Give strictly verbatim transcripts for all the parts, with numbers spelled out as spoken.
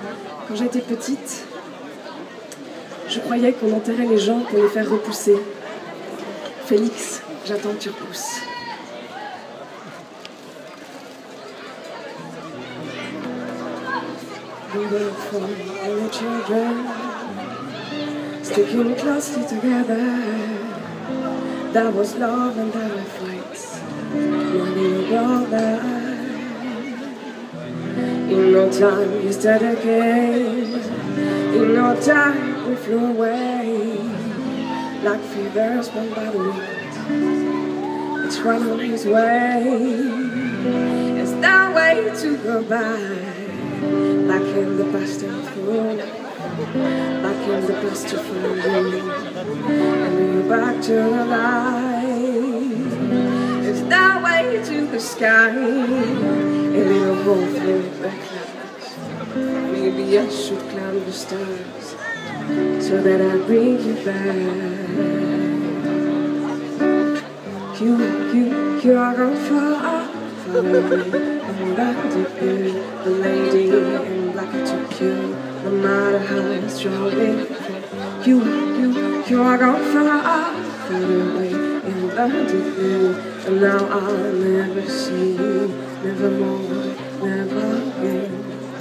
Quand j'étais petite, je croyais qu'on enterrait les gens pour les faire repousser. Félix, j'attends que tu repousses. We were from only children, sticking closely together. That was love and there were fights. Money and brother. In no time you started again. In no time we flew away. Like fevers born by the wind. It's one on his way. It's that way to go by. Back in the past and through. Back in the past to find you. And you're back to the light. It's that way to the sky. A little more through the clouds. Maybe I should climb the stars so that I bring you back. You, you, you are gone far, far away. And back to you, the lady in black took you. No matter how strong it felt. You, you, you are gone far, far away. And back to you, and now I'll never see you. Never more, never again.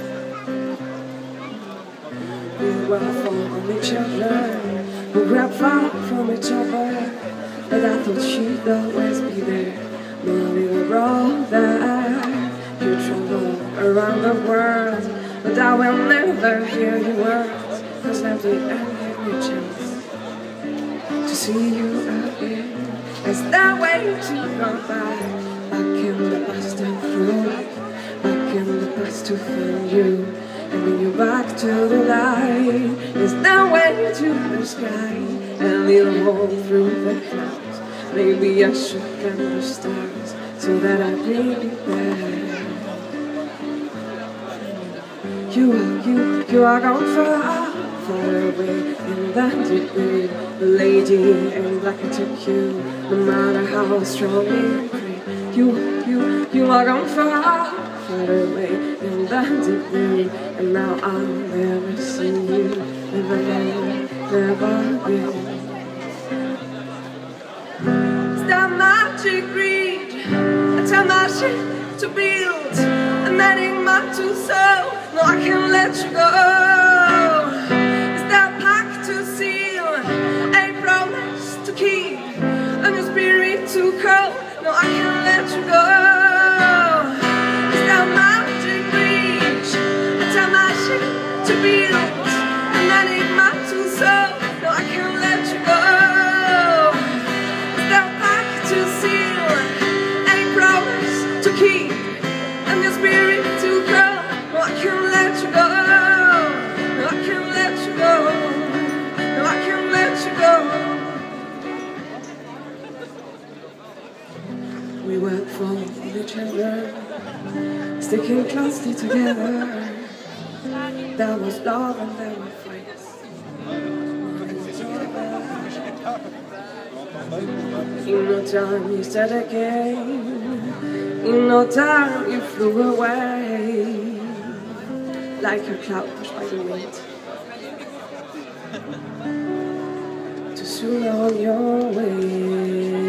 We were from each other, we were far from each other, but I thought you'd always be there, my little brother. You travel around the world, but I will never hear your words, cause never did I give me a chance to see you again. It's that way to go back, back in the past and through, back in the past to find you. And bring you back to the light. It's that way to the sky. And little hole through the clouds. Maybe I should climb the stars so that I bring you back. You are, you, you are gone far, far away. And that did me, the lady in black took you. No matter how strong it grew. You, you, you are gone far, far away. And that did me. And now I'll never see you, never, never, never again. It's that magic reed, it's a magic to build, an enigma to solve. No, I can't let you go. It's that pact to seal, a promise to keep, and your spirit to call. No, I can't let you go. It's that magic reach, it's a magic to build, and I need my two souls. No, I can't let you go. It's that pact to seal, a promise to keep, and your spirit to grow. No, I can't let you go. No, I can't let you go. No, I can't let you go. We were from each other, sticking closely together. There was love and there were fights. In no time you said again. In no time you flew away, like a cloud pushed by the wind. Too soon on your way.